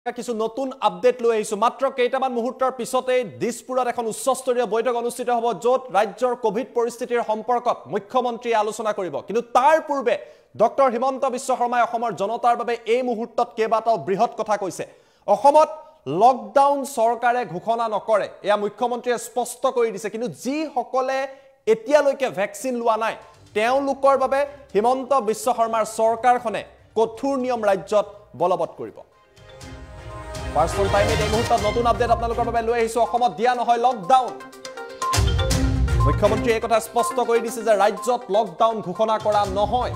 কিছু নতুন আপডেট লৈ আহিছো মাত্ৰ কেইটামান মুহূৰ্তৰ পিছতে দিছপুৰত এখন উচ্চস্তৰীয় বৈঠক অনুষ্ঠিত হ'ব য'ত ৰাজ্যৰ কোভিড পৰিস্থিতিৰ সম্পৰ্কত মুখ্যমন্ত্ৰীয়ে আলোচনা কৰিব কিন্তু তাৰ পূৰ্বে ডক্টৰ হিমন্ত বিশ্ব শৰ্মাই অসমৰ জনতাৰ বাবে এই মুহূৰ্তত কেইবাটাও বৃহৎ কথা কৈছে অসমত লকডাউন চৰকাৰে ঘোষণা নকৰে এয়া মুখ্যমন্ত্ৰীয়ে স্পষ্ট কৰি দিছে কিন্তু যি সকলে এতিয়ালৈকে ভ্যাকচিন লোৱা নাই তেওঁলোকৰ বাবে হিমন্ত বিশ্ব শৰ্মাৰ চৰকাৰখনে কঠোৰ নিয়ম ৰাজ্যত বলবৎ কৰিব Personal time এই মুহূৰ্তত নতুন আপডেট আপোনালোকৰ বাবে লৈ আহিছো অসমত দিয়া নহয় লকডাউন মুখ্যমন্ত্ৰীয়ে এই কথা স্পষ্ট কৰি দিছে যে ৰাজ্যত লকডাউন ঘোষণা কৰা নহয়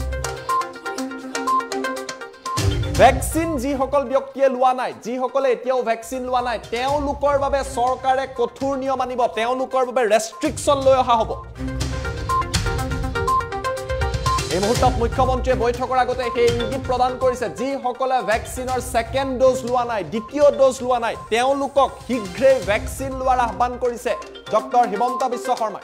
ভ্যাকচিন যি সকল ব্যক্তিয়ে লোৱা নাই যি সকলে এতিয়াও ভ্যাকচিন লোৱা নাই তেওঁলোকৰ বাবে চৰকাৰে কঠোৰ নিয়ম আনিব তেওঁলোকৰ বাবে ৰেষ্ট্ৰিকচন লৈ অহা হ'ব এই মুহূৰ্তত মুখ্যমন্ত্ৰীয়ে বৈঠকৰ আগতে সেই ইংগিত প্ৰদান কৰিছে যি সকলে ভ্যাকচিনৰ সেকেন্ড ডোজ লোৱা নাই দ্বিতীয় ডোজ লোৱা নাই তেওঁলোকক শীঘ্ৰে ভ্যাকচিন লোৱাৰ আহ্বান কৰিছে ডক্টৰ হিমন্ত বিশ্ব শৰ্মাই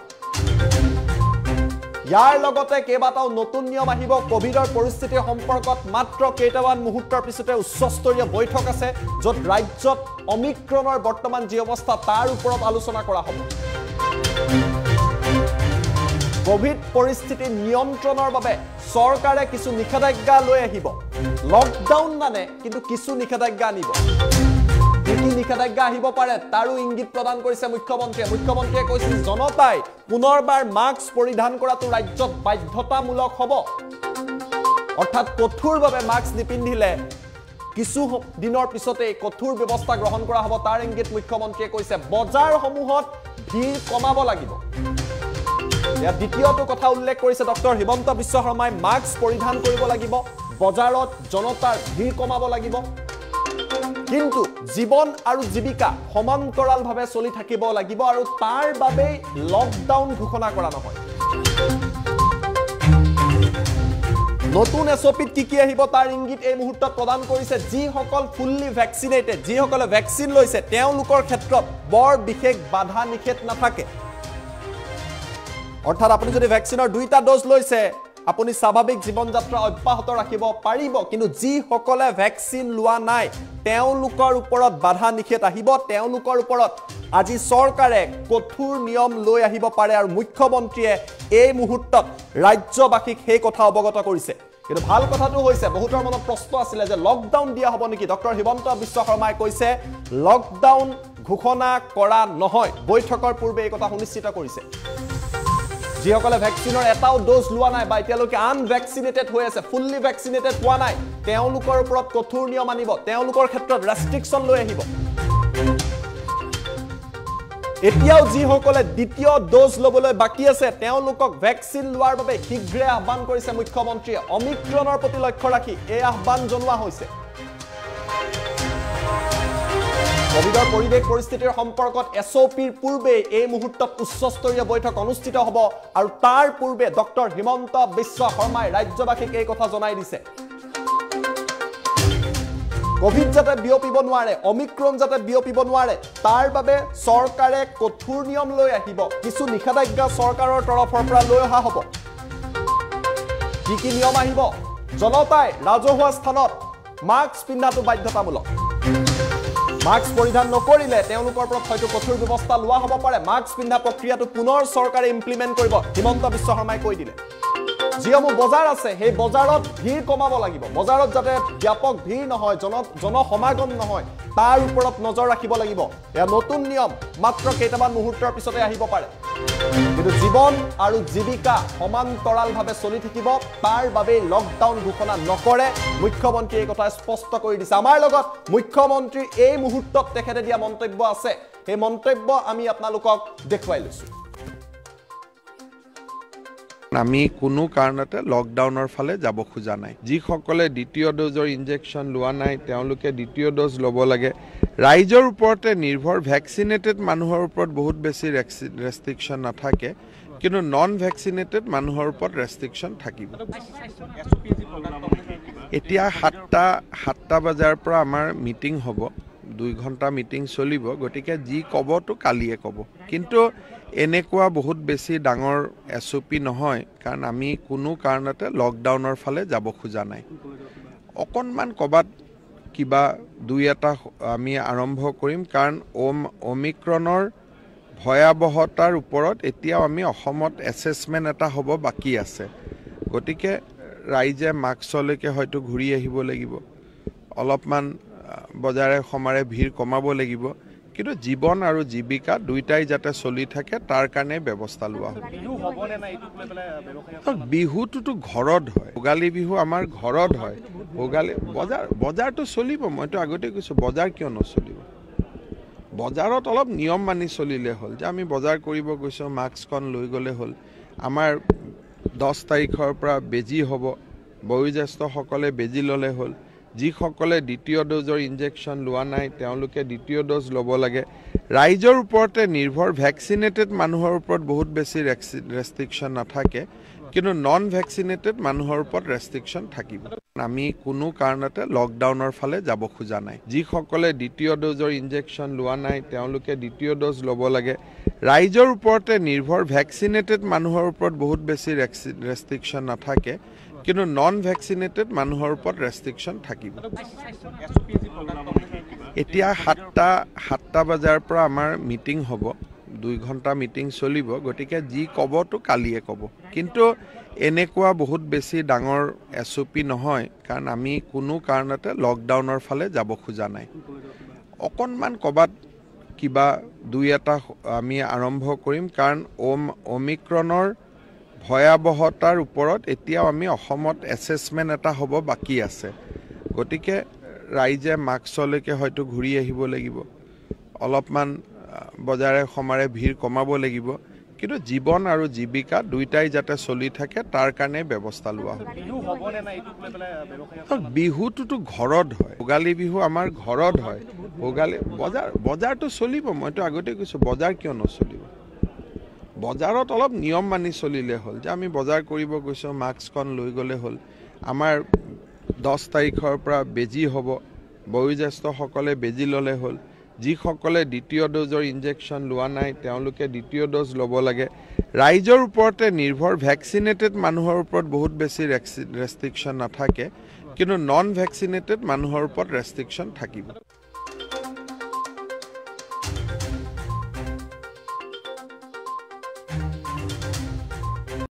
ইয়াৰ লগতে কেইবাটাও নতুন নিয়ম আহিব কোভিডৰ পৰিস্থিতিৰ সম্পৰ্কত মাত্ৰ কেইটামান মুহূৰ্তৰ পিছতে উচ্চস্তৰীয় বৈঠক আছে য'ত ৰাজ্যত অমিক্ৰনৰ বৰ্তমান যি অৱস্থা তাৰ ওপৰত আলোচনা কৰা হ'ব কোভিড পৰিস্থিতি নিয়ন্ত্ৰণৰ বাবে চৰকাৰে কিছু নিষেধাজ্ঞা লৈ আহিব লকডাউন মানে কিন্তু কিছু নিষেধাজ্ঞা আনিব কি নিষেধাজ্ঞা আহিব পাৰে তাৰো ইংগিত প্ৰদান কৰিছে মুখ্যমন্ত্ৰীয়ে কৈছে জনতাই পুনৰবাৰ মাস্ক পৰিধান কৰাটো ৰাজ্যত বাধ্যতামূলক হ'ব অৰ্থাৎ কঠোৰভাৱে মাস্ক নিপিন্ধিলে কিছু দিনৰ পিছতে কঠোৰ ব্যৱস্থা গ্ৰহণ কৰা হ'ব তাৰ ইংগিত মুখ্যমন্ত্ৰীয়ে কৈছে বজাৰসমূহত ভিৰ কমাব লাগিব দ্বিতীয়টো কথা উল্লেখ কৰিছে ডক্টৰ হিমন্ত বিশ্ব শৰ্মাই মাস্ক পৰিধান কৰিব লাগিব বজাৰত জনতাৰ ভিৰ কমাব লাগিব কিন্তু জীৱন আৰু জীৱিকা সমান্তৰালভাৱে চলি থাকিব লাগিব আৰু তাৰ বাবে লকডাউন ঘোষণা কৰা নহয় নতুন এছপিত কি আহিব তাৰ ইংগিত এই মুহূৰ্তত প্ৰদান কৰিছে যি সকল ফুললি ভ্যাকচিনেটেড যি সকলে ভ্যাকচিন লৈছে তেওঁলোকৰ ক্ষেত্ৰত বৰ বিশেষ বাধা নিষেধ নাথাকে অৰ্থাৎ আপুনি যদি ভ্যাকচিনৰ দুইটা ডোজ লৈছে আপুনি স্বাভাৱিক জীৱন যাত্ৰা অব্যাহত ৰাখিব পাৰিব কিন্তু যি সকলে ভ্যাকচিন লোৱা নাই তেওঁলোকৰ ওপৰত বাধা নিষেধ আহিব তেওঁলোকৰ ওপৰত আজি চৰকাৰে কঠোৰ নিয়ম লৈ আহিব পাৰে আৰু মুখ্যমন্ত্ৰীয়ে এই মুহূৰ্তত ৰাজ্যবাসীক সেই কথা অৱগত কৰিছে কিন্তু ভাল কথাটো হৈছে বহুতৰ মনত প্ৰশ্ন আছিল যে লকডাউন দিয়া হ'ব নেকি ডক্টৰ হিমন্ত বিশ্ব শৰ্মাই কৈছে লকডাউন ঘোষণা কৰা নহয় বৈঠকৰ পূৰ্বে এই কথা সুনিশ্চিত কৰিছে যি সকলে ভ্যাকচিনৰ এটাও ডোজ লোৱা নাই বা এতিয়ালৈকে আনভ্যাকচিনেটেড হৈ আছে ফুললি ভ্যাকচিনেটেড হোৱা নাই তেওঁলোকৰ ওপৰত কঠোৰ নিয়ম আনিব তেওঁলোকৰ ক্ষেত্ৰত ৰেষ্ট্ৰিকচন লৈ আহিব এতিয়াও যি সকলে দ্বিতীয় ডোজ লবলৈ বাকি আছে তেওঁলোকক ভ্যাকচিন লোৱাৰ বাবে শীঘ্ৰে আহ্বান কৰিছে মুখ্যমন্ত্ৰীয়ে অমিক্ৰনৰ প্ৰতি লক্ষ্য ৰাখি এই আহ্বান জনোৱা হৈছে কোভিডৰ পৰিস্থিতিৰ সম্পৰ্কত এছপিৰ পূৰ্বে এই মুহূৰ্তত উচ্চস্তৰীয় বৈঠক অনুষ্ঠিত হ'ব আৰু তাৰ পূৰ্বে ডক্টৰ হিমন্ত বিশ্ব শৰ্মাই ৰাজ্যবাসীক এই কথা জনাই দিছে কোভিড যাতে বিয়পিব নোৱাৰে অমিক্ৰন যাতে বিয়পিব নোৱাৰে তাৰ বাবে চৰকাৰে কঠোৰ নিয়ম লৈ আহিব কিছু নিষেধাজ্ঞা চৰকাৰৰ তৰফৰ পৰা লৈ অহা হ'ব কি নিয়ম আহিব জনতাই ৰাজহুৱা স্থানত মাস্ক পিন্ধাটো বাধ্যতামূলক মাস্ক পৰিধান নকৰিলে তেওঁলোকৰ ওপৰত হয়তো কঠোৰ ব্যৱস্থা লোৱা হ'ব পাৰে মাস্ক পিন্ধা প্ৰক্ৰিয়াটো পুনৰ চৰকাৰে ইমপ্লিমেন্ট কৰিব হিমন্ত বিশ্ব শৰ্মাই কৈ দিলে যিসমূহ বজাৰ আছে সেই বজাৰত ভিৰ কমাব লাগিব বজাৰত যাতে ব্যাপক ভিৰ নহয় জনসমাগম নহয় তাৰ ওপৰত নজৰ ৰাখিব লাগিব এয়া নতুন নিয়ম মাত্ৰ কেইটামান মুহূৰ্তৰ পিছতে আহিব পাৰে কিন্তু জীৱন আৰু জীৱিকা সমান্তৰালভাৱে চলি থাকিব তাৰ বাবে লকডাউন ঘোষণা নকৰে মুখ্যমন্ত্ৰীয়ে এই কথা স্পষ্ট কৰি দিছে আমাৰ লগত মুখ্যমন্ত্ৰীৰ এই মুহূৰ্তত তেখেতে দিয়া মন্তব্য আছে সেই মন্তব্য আমি আপোনালোকক দেখুৱাই লৈছো আমি কোনো কাৰণতে লকডাউনৰ ফালে যাব খোজা নাই যি সকলে দ্বিতীয় ডোজৰ ইনজেকচন লোৱা নাই তেওঁলোকে দ্বিতীয় ডোজ ল'ব লাগে ৰাইজৰ ওপৰতে নিৰ্ভৰ ভ্যাকচিনেটেড মানুহৰ ওপৰত বহুত বেছি ৰেষ্ট্ৰিকচন নাথাকে কিন্তু নন ভ্যাকচিনেটেড মানুহৰ ওপৰত ৰেষ্ট্ৰিকচন থাকিব এতিয়া 7টা বজাৰ পৰা আমাৰ মিটিং হ'ব 2 ঘণ্টা মিটিং চলিব গতিকে যি ক'বতো কালিয়ে ক'ব কিন্তু এনেকুৱা বহুত বেছি ডাঙৰ এছপি নহয় কাৰণ আমি কোনো কাৰণতে লকডাউনৰ ফালে যাব খোজা নাই অকনমান কবাত কিবা দুই এটা আমি আৰম্ভ কৰিম কাৰণ অমিক্ৰণৰ ভয়াৱহতাৰ ওপৰত এতিয়াও আমি অসমত এছেছমেণ্ট এটা হ'ব বাকী আছে গতিকে ৰাইজে মাস্কলৈকে হয়তো ঘূৰি আহিব লাগিব অলপমান বজাৰে সমাৰে ভিৰ কমাব লাগিব কিন্তু জীৱন আৰু জীৱিকা দুইটাই যাতে চলি থাকে তাৰ কাৰণে ব্যৱস্থা লোৱা হ'ব বিহুটোতো ঘৰত হয় ভোগালী বিহু আমাৰ ঘৰত হয় ভোগালী বজাৰটো চলিব মইতো আগতে কৈছোঁ বজাৰ কিয় নচলিব বজাৰত অলপ নিয়ম মানি চলিলে হ'ল যে আমি বজাৰ কৰিব গৈছোঁ মাস্কখন লৈ গ'লে হ'ল আমাৰ 10 তাৰিখৰ পৰা বেজী হ'ব বয়োজ্যেষ্ঠসকলে বেজী ল'লে হ'ল যিসকলে দ্বিতীয় ড'জৰ ইনজেকশ্যন লোৱা নাই তেওঁলোকে দ্বিতীয় ড'জ ল'ব লাগে ৰাইজৰ ওপৰতে নিৰ্ভৰ ভেকচিনেটেড মানুহৰ ওপৰত বহুত বেছি ৰেষ্ট্ৰিকশ্যন নাথাকে কিন্তু নন ভেকচিনেটেড মানুহৰ ওপৰত ৰেষ্ট্ৰিকশ্যন থাকিব আমি কোনো কাৰণতে লকডাউনৰ ফালে যাব খোজা নাই যিসকলে দ্বিতীয় ড'জৰ ইনজেকশ্যন লোৱা নাই তেওঁলোকে দ্বিতীয় ড'জ ল'ব লাগে ৰাইজৰ ওপৰতে নিৰ্ভৰ ভেকচিনেটেড মানুহৰ ওপৰত বহুত বেছি ৰেষ্ট্ৰিকশ্যন নাথাকে কিন্তু নন ভেকচিনেটেড মানুহৰ ওপৰত ৰেষ্ট্ৰিকশ্যন থাকিব এতিয়া 7টা বজাৰ পৰা আমাৰ মিটিং হ'ব 2 ঘণ্টা মিটিং চলিব গতিকে যি ক'বতো কালিয়ে ক'ব কিন্তু এনেকুৱা বহুত বেছি ডাঙৰ SOP নহয় কাৰণ আমি কোনো কাৰণতে লকডাউনৰ ফালে যাব খোজা নাই অকণমান ক'বাত কিবা দুই এটা আমি আৰম্ভ কৰিম কাৰণ অমিক্ৰণৰ ভয়াৱহতাৰ ওপৰত এতিয়াও আমি অসমত এছেছমেণ্ট এটা হ'ব বাকী আছে গতিকে ৰাইজে মাস্কলৈকে হয়তো ঘূৰি আহিব লাগিব অলপমান বজাৰে সমাৰে ভিৰ কমাব লাগিব কিন্তু জীৱন আৰু জীৱিকা দুইটাই যাতে চলি থাকে তাৰ কাৰণে ব্যৱস্থা লোৱা হ'ব বিহুটোতো ঘৰত হয় ভোগালী বিহু আমাৰ ঘৰত হয় ভোগালী বজাৰটো চলিব মইতো আগতে কৈছোঁ বজাৰ কিয় নচলিব বজাৰত অলপ নিয়ম মানি চলিলে হ'ল যে আমি বজাৰ কৰিব গৈছোঁ মাস্কখন লৈ গ'লে হ'ল আমাৰ 10 তাৰিখৰ পৰা বেজী হ'ব বয়োজ্যেষ্ঠসকলে বেজী ল'লে হ'ল যিসকলে দ্বিতীয় ড'জৰ ইনজেকশ্যন লোৱা নাই তেওঁলোকে দ্বিতীয় ড'জ ল'ব লাগে ৰাইজৰ ওপৰতে নিৰ্ভৰ ভেকচিনেটেড মানুহৰ ওপৰত বহুত বেছি ৰেষ্ট্ৰিকশ্যন নাথাকে কিন্তু নন ভেকচিনেটেড মানুহৰ ওপৰত ৰেষ্ট্ৰিকশ্যন থাকিব